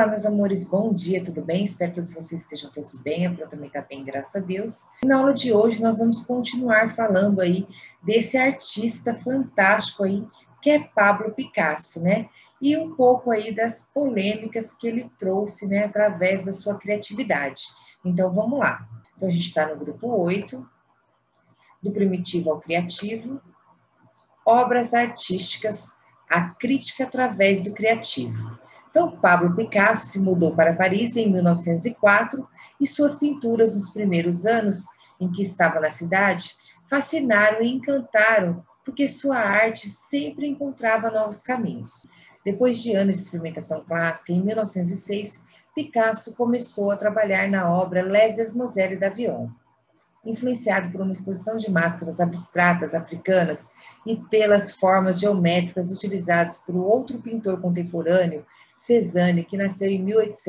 Olá, meus amores, bom dia, tudo bem? Espero que todos vocês estejam todos bem, eu também tá bem, graças a Deus. Na aula de hoje nós vamos continuar falando aí desse artista fantástico aí, que é Pablo Picasso, né? E um pouco aí das polêmicas que ele trouxe, né, através da sua criatividade. Então, vamos lá. Então, a gente está no grupo 8, do primitivo ao criativo, obras artísticas, a crítica através do criativo. Então, Pablo Picasso se mudou para Paris em 1904 e suas pinturas nos primeiros anos em que estava na cidade fascinaram e encantaram, porque sua arte sempre encontrava novos caminhos. Depois de anos de experimentação clássica, em 1906, Picasso começou a trabalhar na obra Les Demoiselles d'Avignon. Influenciado por uma exposição de máscaras abstratas africanas e pelas formas geométricas utilizadas por outro pintor contemporâneo, Cézanne, que nasceu em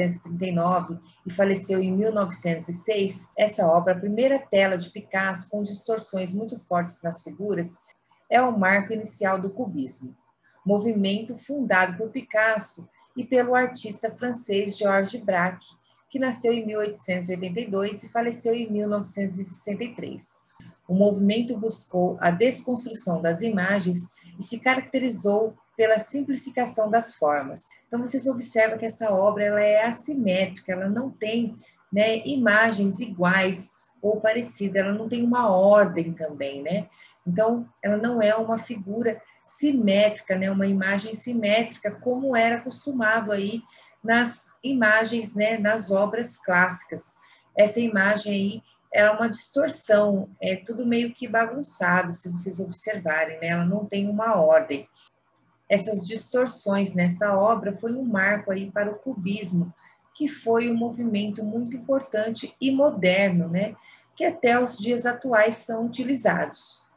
1839 e faleceu em 1906, essa obra, a primeira tela de Picasso com distorções muito fortes nas figuras, é o marco inicial do cubismo, movimento fundado por Picasso e pelo artista francês Georges Braque, que nasceu em 1882 e faleceu em 1963. O movimento buscou a desconstrução das imagens e se caracterizou pela simplificação das formas. Então, vocês observam que essa obra ela é assimétrica, ela não tem, né, imagens iguais ou parecidas, ela não tem uma ordem também, né? Então, ela não é uma figura simétrica, né, uma imagem simétrica, como era acostumado aí nas imagens, né, nas obras clássicas. Essa imagem aí é uma distorção, é tudo meio que bagunçado, se vocês observarem, né? Ela não tem uma ordem. Essas distorções nessa obra foi um marco aí para o cubismo, que foi um movimento muito importante e moderno, né? Que até os dias atuais são utilizados.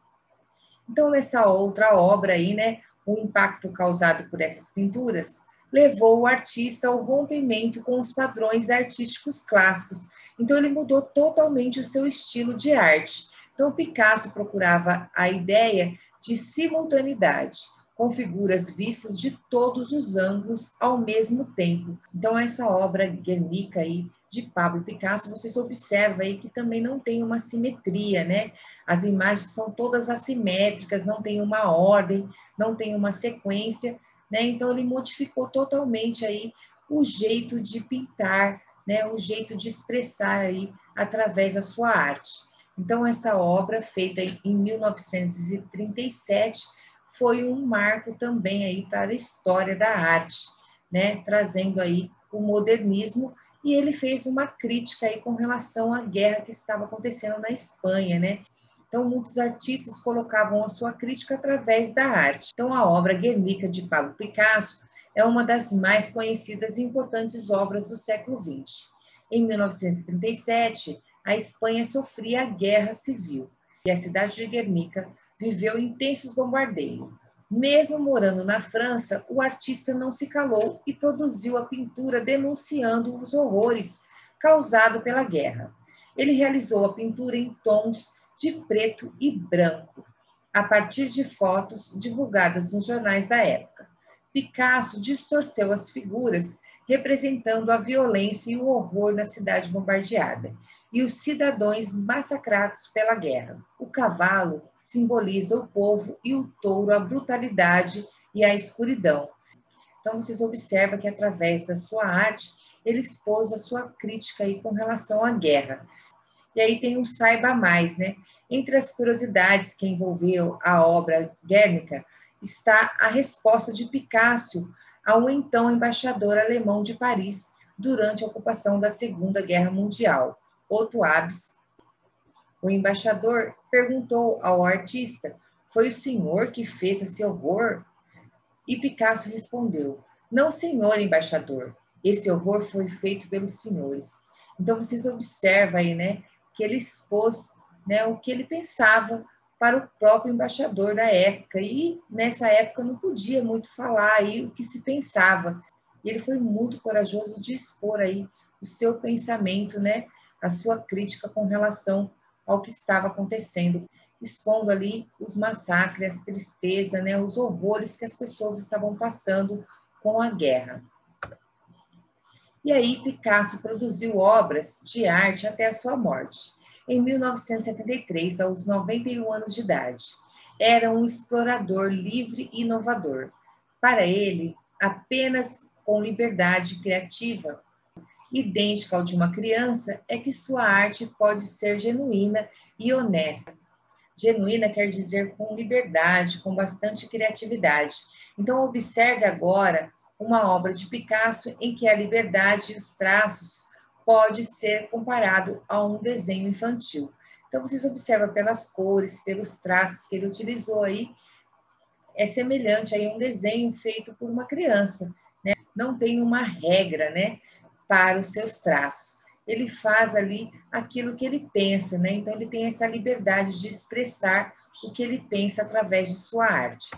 Então, nessa outra obra aí, né, o impacto causado por essas pinturas levou o artista ao rompimento com os padrões artísticos clássicos. Então, ele mudou totalmente o seu estilo de arte. Então, Picasso procurava a ideia de simultaneidade, com figuras vistas de todos os ângulos ao mesmo tempo. Então, essa obra Guernica aí, de Pablo Picasso, vocês observam aí que também não tem uma simetria, né? As imagens são todas assimétricas, não tem uma ordem, não tem uma sequência, né? Então, ele modificou totalmente aí o jeito de pintar, né? O jeito de expressar aí através da sua arte. Então, essa obra, feita em 1937, foi um marco também aí para a história da arte, né? Trazendo aí o modernismo, e ele fez uma crítica aí com relação à guerra que estava acontecendo na Espanha, né? Então, muitos artistas colocavam a sua crítica através da arte. Então, a obra Guernica, de Pablo Picasso, é uma das mais conhecidas e importantes obras do século XX. Em 1937, a Espanha sofria a guerra civil e a cidade de Guernica viveu intensos bombardeios. Mesmo morando na França, o artista não se calou e produziu a pintura denunciando os horrores causados pela guerra. Ele realizou a pintura em tons de preto e branco, a partir de fotos divulgadas nos jornais da época. Picasso distorceu as figuras, representando a violência e o horror na cidade bombardeada e os cidadãos massacrados pela guerra. O cavalo simboliza o povo e o touro a brutalidade e a escuridão. Então, vocês observam que, através da sua arte, ele expôs a sua crítica aí com relação à guerra. E aí tem um Saiba Mais, né? Entre as curiosidades que envolveu a obra Guernica, está a resposta de Picasso ao então embaixador alemão de Paris durante a ocupação da Segunda Guerra Mundial, Otto Abs. O embaixador perguntou ao artista: "Foi o senhor que fez esse horror?" E Picasso respondeu: "Não, senhor embaixador, esse horror foi feito pelos senhores." Então, vocês observam aí, né, que ele expôs, né, o que ele pensava para o próprio embaixador da época. E nessa época não podia muito falar aí o que se pensava. E ele foi muito corajoso de expor aí o seu pensamento, né, a sua crítica com relação ao que estava acontecendo, expondo ali os massacres, a tristeza, né, os horrores que as pessoas estavam passando com a guerra. E aí Picasso produziu obras de arte até a sua morte, em 1973, aos 91 anos de idade. Era um explorador livre e inovador. Para ele, apenas com liberdade criativa idêntica ao de uma criança é que sua arte pode ser genuína e honesta. Genuína quer dizer com liberdade, com bastante criatividade. Então, observe agora uma obra de Picasso em que a liberdade e os traços pode ser comparado a um desenho infantil. Então, vocês observam pelas cores, pelos traços que ele utilizou aí, é semelhante a um desenho feito por uma criança, né? Não tem uma regra, né, para os seus traços. Ele faz ali aquilo que ele pensa, né? Então ele tem essa liberdade de expressar o que ele pensa através de sua arte.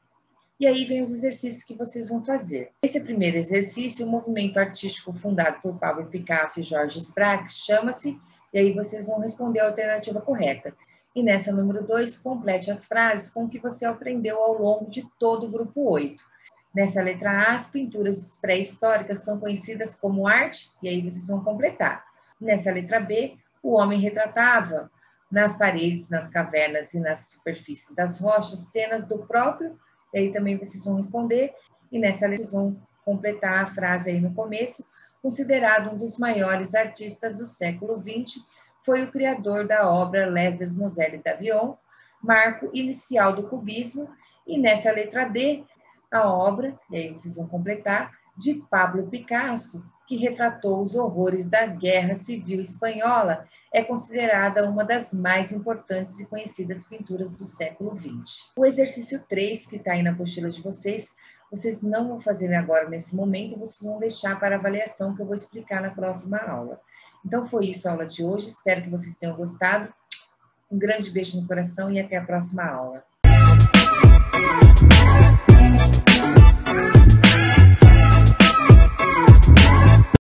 E aí vem os exercícios que vocês vão fazer. Esse primeiro exercício, o movimento artístico fundado por Pablo Picasso e Georges Braque, chama-se, e aí vocês vão responder a alternativa correta. E nessa número 2, complete as frases com o que você aprendeu ao longo de todo o grupo 8. Nessa letra A, as pinturas pré-históricas são conhecidas como arte, e aí vocês vão completar. Nessa letra B, o homem retratava nas paredes, nas cavernas e nas superfícies das rochas cenas do próprio, e aí também vocês vão responder, e nessa letra vocês vão completar a frase aí no começo, considerado um dos maiores artistas do século XX, foi o criador da obra Les Demoiselles d'Avignon, marco inicial do cubismo, e nessa letra D, a obra, e aí vocês vão completar, de Pablo Picasso, que retratou os horrores da Guerra Civil Espanhola, é considerada uma das mais importantes e conhecidas pinturas do século XX. O exercício 3, que está aí na apostila de vocês, vocês não vão fazer agora nesse momento, vocês vão deixar para avaliação que eu vou explicar na próxima aula. Então foi isso a aula de hoje, espero que vocês tenham gostado. Um grande beijo no coração e até a próxima aula.